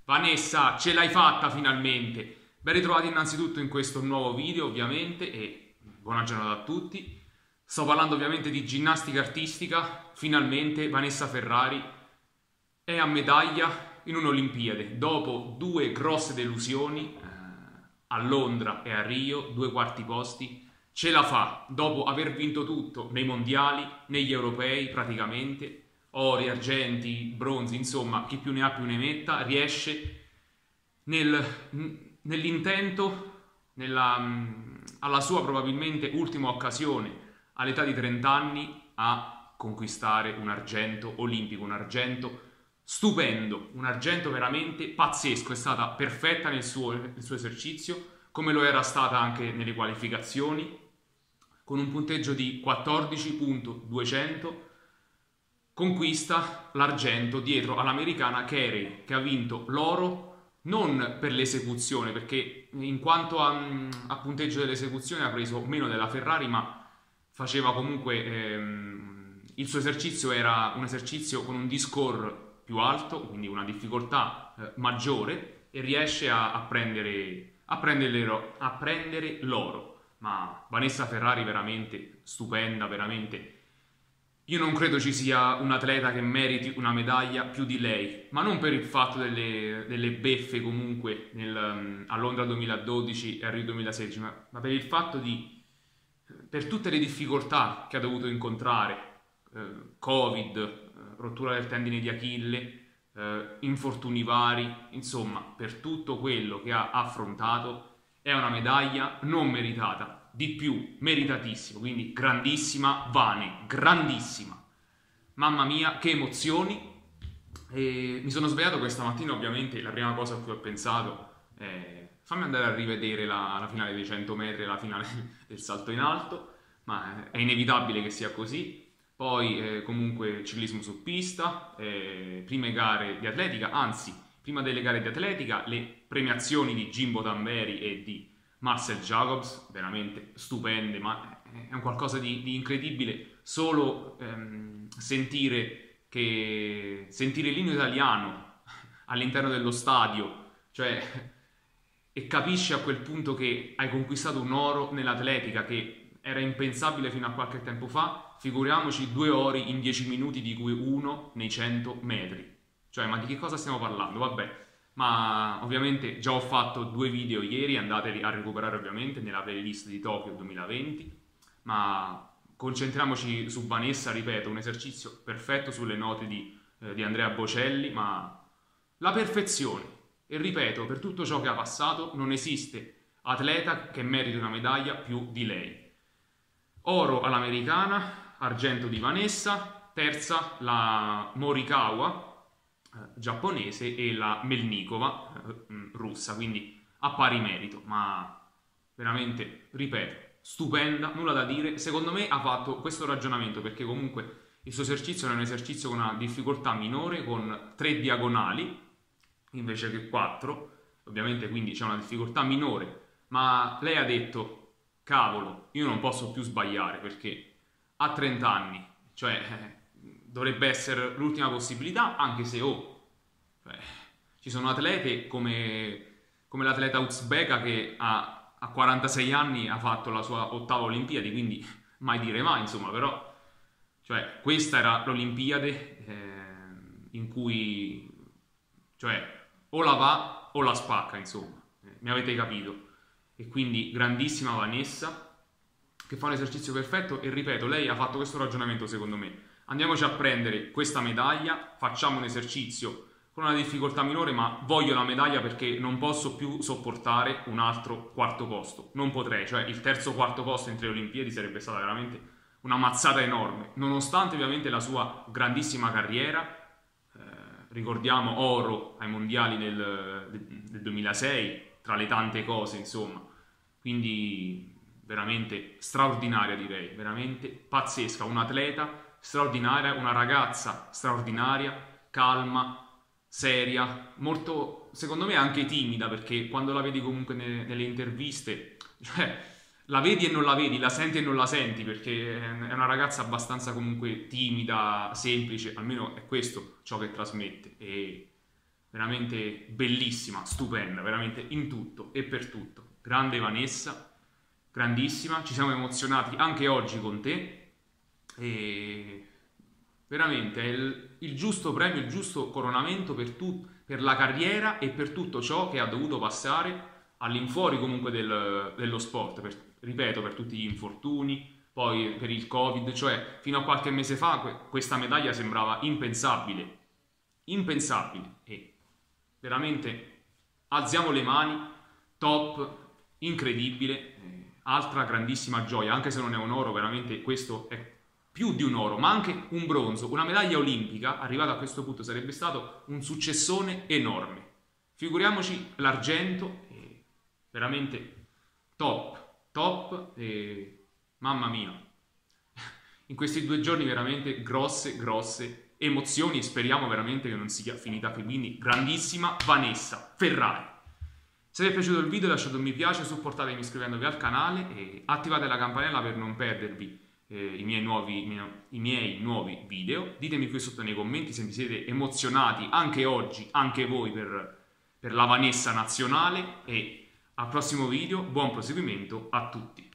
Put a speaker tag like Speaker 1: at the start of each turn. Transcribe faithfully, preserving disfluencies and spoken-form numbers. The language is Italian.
Speaker 1: Vanessa, ce l'hai fatta finalmente! Ben ritrovati innanzitutto in questo nuovo video, ovviamente, e buona giornata a tutti. Sto parlando ovviamente di ginnastica artistica. Finalmente Vanessa Ferrari è a medaglia in un'Olimpiade. Dopo due grosse delusioni, eh, a Londra e a Rio, due quarti posti, ce la fa. Dopo aver vinto tutto nei mondiali, negli europei praticamente, ori, argenti, bronzi, insomma, chi più ne ha più ne metta, riesce nel, nell'intento, nella, alla sua probabilmente ultima occasione, all'età di trenta anni, a conquistare un argento olimpico, un argento stupendo, un argento veramente pazzesco. È stata perfetta nel suo, nel suo esercizio, come lo era stata anche nelle qualificazioni, con un punteggio di quattordici virgola duecento, conquista l'argento dietro all'americana Carey, che ha vinto l'oro non per l'esecuzione, perché in quanto a, a punteggio dell'esecuzione ha preso meno della Ferrari, ma faceva comunque ehm, il suo esercizio era un esercizio con un D-score più alto, quindi una difficoltà eh, maggiore, e riesce a, a prendere a prendere, a prendere l'oro. Ma Vanessa Ferrari veramente stupenda, veramente. Io non credo ci sia un atleta che meriti una medaglia più di lei, ma non per il fatto delle, delle beffe comunque nel, a Londra duemiladodici e a Rio duemilasedici, ma, ma per il fatto di, per tutte le difficoltà che ha dovuto incontrare, eh, Covid, eh, rottura del tendine di Achille, eh, infortuni vari, insomma, per tutto quello che ha affrontato, è una medaglia non meritata. Di più, meritatissimo, quindi grandissima Vane, grandissima. Mamma mia, che emozioni. E mi sono svegliato questa mattina, ovviamente la prima cosa a cui ho pensato è fammi andare a rivedere la, la finale dei cento metri e la finale del salto in alto, ma è inevitabile che sia così. Poi eh, comunque ciclismo su pista, eh, prime gare di atletica, anzi prima delle gare di atletica le premiazioni di Jimbo Tamberi e di Marcel Jacobs, veramente stupende, ma è un qualcosa di, di incredibile solo ehm, sentire che sentire l'inno italiano all'interno dello stadio, cioè, e capisci a quel punto che hai conquistato un oro nell'atletica che era impensabile fino a qualche tempo fa. Figuriamoci due ori in dieci minuti, di cui uno nei cento metri. Cioè, ma di che cosa stiamo parlando? Vabbè. Ma ovviamente già ho fatto due video ieri, andateli a recuperare ovviamente nella playlist di Tokyo duemilaventi, ma concentriamoci su Vanessa, ripeto, un esercizio perfetto sulle note di, eh, di Andrea Bocelli, ma la perfezione. E ripeto, per tutto ciò che ha passato non esiste atleta che meriti una medaglia più di lei. Oro all'americana, argento di Vanessa, terza la Morikawa, giapponese, e la Melnikova, eh, russa, quindi a pari merito, ma veramente, ripeto, stupenda, nulla da dire. Secondo me ha fatto questo ragionamento perché comunque il suo esercizio è un esercizio con una difficoltà minore, con tre diagonali invece che quattro, ovviamente, quindi c'è una difficoltà minore, ma lei ha detto, cavolo, io non posso più sbagliare perché ha trenta anni, cioè eh, dovrebbe essere l'ultima possibilità, anche se oh, cioè, ci sono atlete come, come l'atleta uzbeka che a, a quarantasei anni ha fatto la sua ottava Olimpiadi, quindi mai dire mai, insomma, però cioè, questa era l'Olimpiade eh, in cui, cioè, o la va o la spacca, insomma, eh, mi avete capito. E quindi grandissima Vanessa, che fa un esercizio perfetto, e ripeto, lei ha fatto questo ragionamento secondo me. Andiamoci a prendere questa medaglia, facciamo un esercizio con una difficoltà minore, ma voglio la medaglia perché non posso più sopportare un altro quarto posto. Non potrei, cioè il terzo quarto posto in tre Olimpiadi sarebbe stata veramente una mazzata enorme. Nonostante ovviamente la sua grandissima carriera, eh, ricordiamo oro ai mondiali del, del duemilasei, tra le tante cose, insomma. Quindi veramente straordinaria, direi, veramente pazzesca, un atleta straordinaria, una ragazza straordinaria, calma, seria, molto, secondo me anche timida, perché quando la vedi comunque nelle, nelle interviste, cioè, la vedi e non la vedi, la senti e non la senti, perché è una ragazza abbastanza comunque timida, semplice, almeno è questo ciò che trasmette, e veramente bellissima, stupenda, veramente in tutto e per tutto. Grande Vanessa, grandissima, ci siamo emozionati anche oggi con te e veramente è il, il giusto premio, il giusto coronamento per, tu, per la carriera e per tutto ciò che ha dovuto passare all'infuori comunque del, dello sport, per, ripeto, per tutti gli infortuni, poi per il Covid, cioè fino a qualche mese fa questa medaglia sembrava impensabile, impensabile e veramente alziamo le mani, top, incredibile, eh, altra grandissima gioia, anche se non è un oro, veramente questo è più di un oro, ma anche un bronzo, una medaglia olimpica arrivata a questo punto sarebbe stato un successone enorme. Figuriamoci l'argento, eh, veramente top, top, eh, mamma mia, in questi due giorni veramente grosse, grosse emozioni e speriamo veramente che non sia finita qui, quindi grandissima Vanessa Ferrari. Se vi è piaciuto il video lasciate un mi piace, supportatemi iscrivendovi al canale e attivate la campanella per non perdervi eh, i, miei nuovi, i, miei, i miei nuovi video. Ditemi qui sotto nei commenti se vi siete emozionati anche oggi, anche voi per, per la Vanessa nazionale e al prossimo video, buon proseguimento a tutti.